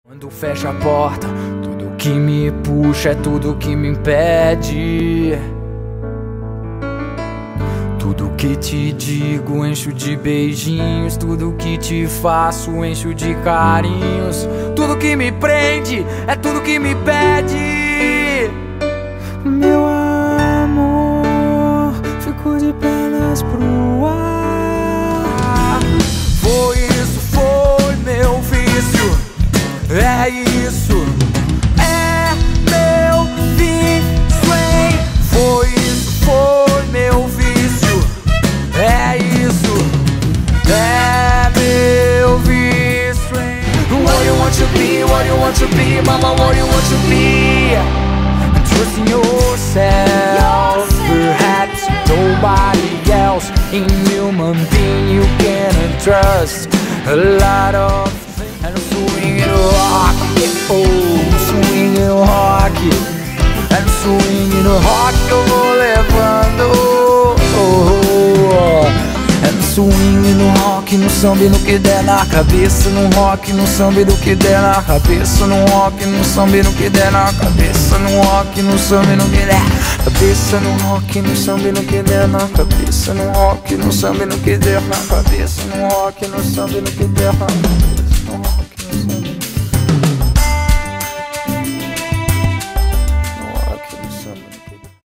Quando fecha a porta, tudo que me puxa é tudo que me impede. Tudo que te digo encho de beijinhos, tudo que te faço encho de carinhos. Tudo que me prende é tudo que me pede. Meu amor, fico de pernas pro ar. Foi isso, foi meu vício. É isso, é meu vício, hein? Foi isso, foi meu vício. É isso, é meu vício, hein? What you want to be, what you want to be, mama, what you want to be? Trust in yourself, perhaps nobody else. In human being you can trust a lot of things. And swing it rock, oh, swing it rock. And swing it rock eu vou levando, and swing no rock, no samba e no que der na cabeça. No rock, no samba e no que der na cabeça. No rock, no samba e no que der na cabeça. No rock, no samba e no que der na cabeça. No rock, no samba e no que der na cabeça. No rock, no samba e no que der na cabeça. No rock, no samba e no que der na cabeça.